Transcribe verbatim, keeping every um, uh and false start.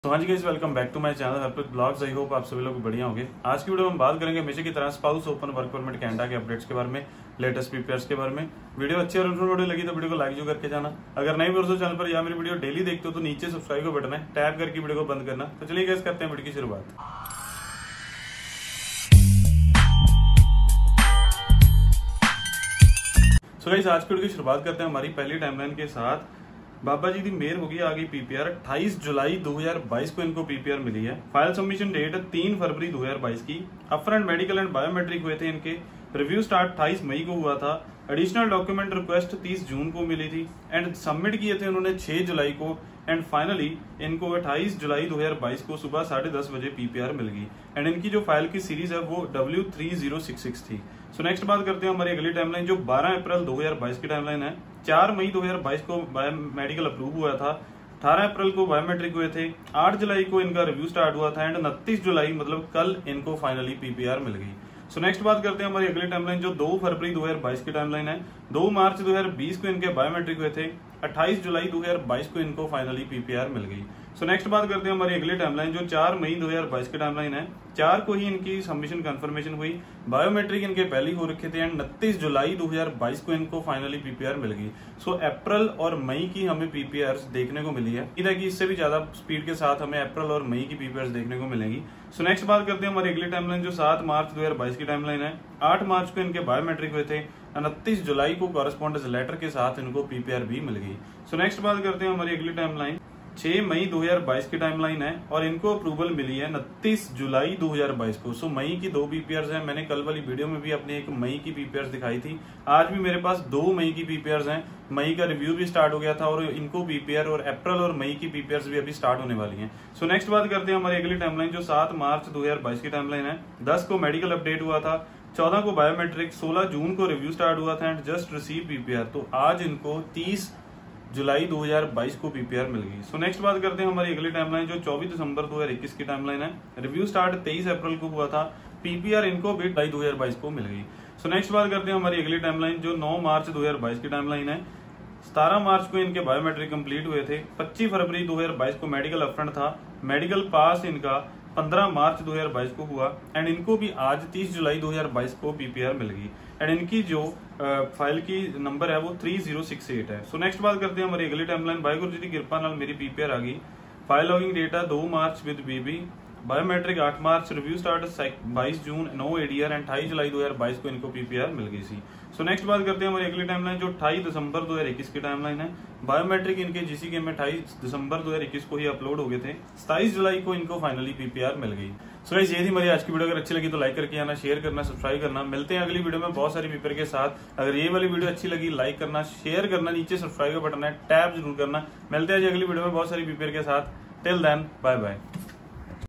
तो हाँ जी guys, welcome back to my channel Harpreet blogs. I hope आप सभी लोग बढ़िया होंगे। आज की वीडियो में हम बात करेंगे हमेशा की तरह spouse open work permit Canada के अपडेट्स के बारे में, लेटेस्ट पीपीआर्स के बारे में। वीडियो अच्छी और वीडियो लगी तो वीडियो को लाइक जो करके जाना। अगर नए व्यूअर्स हो चैनल पर या मेरी वीडियो डेली देखते हो तो नीचे सब्सक्राइब का बटन है, टैप करके वीडियो को बंद करना। तो चलिए गाइस करते हैं वीडियो की शुरुआत। सो गाइस आज की वीडियो की शुरुआत करते हैं हमारी पहली टाइमलाइन के साथ। बाबा जी दी मेयर होगी, आ गई पीपीआर। अट्ठाईस जुलाई दो हज़ार बाईस को इनको पीपीआर मिली है। फाइल सबमिशन डेट तीन फरवरी दो हज़ार बाईस की। अपफ्रंट मेडिकल एंड बायोमेट्रिक हुए थे इनके। रिव्यू स्टार्ट अट्ठाईस मई को हुआ था। एडिशनल डॉक्यूमेंट रिक्वेस्ट तीस जून को मिली थी एंड सबमिट किए थे उन्होंने छह जुलाई को। एंड फाइनली इनको अट्ठाईस जुलाई दो हज़ार बाईस को सुबह साढ़े दस बजे पीपीआर मिल गई। एंड इनकी जो फाइल की सीरीज है वो W three zero six six थी। सो नेक्स्ट बात करते हैं हमारी अगली टाइमलाइन जो बारह अप्रैल दो हज़ार बाईस की टाइमलाइन है। चार मई दो हज़ार बाईस को बायोमेडिकल अप्रूव हुआ था। अठारह अप्रैल को बायोमेट्रिक हुए थे। आठ जुलाई को इनका रिव्यू स्टार्ट हुआ था एंड उनतीस जुलाई मतलब कल इनको फाइनली पीपीआर मिल गई। सो so नेक्स्ट बात करते हैं हमारी अगली टाइमलाइन जो दो फरवरी दो हज़ार बाईस की टाइमलाइन है। दो मार्च दो हज़ार बीस को इनके बायोमेट्रिक हुए थे। अट्ठाईस जुलाई दो हज़ार बाईस को इनको फाइनली पीपीआर मिल गई। सो नेक्स्ट बात करते हैं हमारी अगली टाइमलाइन जो चार मई दो हज़ार बाईस की टाइमलाइन है। चार को ही इनकी सबमिशन कंफर्मेशन हुई। बायोमेट्रिक इनके पहले हो रखे थे एंड उनतीस जुलाई दो हज़ार बाईस को इनको फाइनली पीपीआर मिल गई। सो अप्रैल और मई की हमें पीपीआर देखने को मिली है। इधर की इससे भी ज्यादा स्पीड के साथ हमें अप्रैल और मई की पीपीआर देखने को मिलेंगी। सो नेक्स्ट बात करते हैं हमारी अगली टाइमलाइन जो सात मार्च दो हज़ार बाईस की टाइमलाइन है। आठ मार्च को इनके बायोमेट्रिक हुए थे। उनतीस जुलाई को कॉरेस्पॉन्डेंस लेटर के साथ इनको पीपीआर भी मिल गई। सो नेक्स्ट बात करते हैं हमारी अगली टाइमलाइन छह मई दो हज़ार बाईस की टाइमलाइन है और इनको अप्रूवल मिली है उनतीस जुलाई दो हज़ार बाईस को। सो मई की दो पीपीआर्स हैं। मैंने कल वाली वीडियो में भी अपनी एक मई की पीपीआर्स दिखाई थी। आज भी मेरे पास दो मई की पीपीआर्स हैं। मई का रिव्यू भी स्टार्ट हो गया था और इनको पीपीआर और अप्रैल और मई की पीपीआर्स भी अभी स्टार्ट होने वाली हैं। सो नेक्स्ट बात करते हैं हमारी अगली टाइमलाइन जो सात मार्च दो हज़ार बाईस की टाइमलाइन है। दस को मेडिकल अपडेट हुआ था। चौदह को बायोमेट्रिक। सोलह जून को रिव्यू स्टार्ट हुआ था एंड जस्ट रिसीव पीपीआर। तो आज इनको तीस जुलाई दो हज़ार बाईस को पीपीआर मिल गई। सो नेक्स्ट बात करते हैं हमारी अगली टाइमलाइन जो चौबीस दिसंबर दो हज़ार इक्कीस की टाइमलाइन है। रिव्यू स्टार्ट तेईस अप्रैल को हुआ था। पीपीआर इनको भी जुलाई दो हज़ार बाईस को मिल गई। सो नेक्स्ट बात करते हैं हमारी अगली टाइमलाइन जो नौ मार्च दो हज़ार बाईस की टाइमलाइन है। सतारह मार्च को इनके बायोमेट्रिक कंप्लीट हुए थे। पच्चीस फरवरी दो हज़ार बाईस को मेडिकल अपफ्रंट था। मेडिकल पास इनका पंद्रह मार्च दो हज़ार बाईस को हुआ एंड इनको भी आज तीस जुलाई दो हज़ार बाईस को पीपीआर मिल गई। एंड इनकी जो फाइल की नंबर है वो तीन हज़ार अड़सठ है। सो नेक्स्ट बात करते हैं हमारी अगली टाइमलाइन वाहिगुरू जी की कृपा नाल मेरी पीपीआर आ गई। फाइल लॉगिंग डेटा दो मार्च विद बीबी। बायोमेट्रिक आठ मार्च। रिव्यू स्टार्ट बाईस जून। नो एडीआर एंड अट्ठाईस जुलाई दो हज़ार बाईस को इनको पीपीआर मिल गई थी। सो नेक्स्ट बात करते हैं हमारी अगली टाइमलाइन जो अट्ठाईस दिसंबर दो हज़ार इक्कीस की टाइमलाइन है। बायोमेट्रिक इनके जीसी के में अट्ठाईस दिसंबर दो हज़ार इक्कीस को ही अपलोड हो गए थे। सताईस जुलाई को इनको फाइनली पीपीआर मिल गई। सो गाइस ये थी हमारी आज की वीडियो। अगर अच्छी लगी तो लाइक करके आना, शेयर करना, सब्सक्राइब करना। मिलते हैं अगली वीडियो में बहुत सारी पीपीआर के साथ। अगर ये वाली वीडियो अच्छी लगी लाइक करना, शेयर करना, नीचे सब्सक्राइब का बटन है टैप जरूर करना। मिलते हैं अगली वीडियो में बहुत सारी पीपीआर के साथ। Till then bye bye.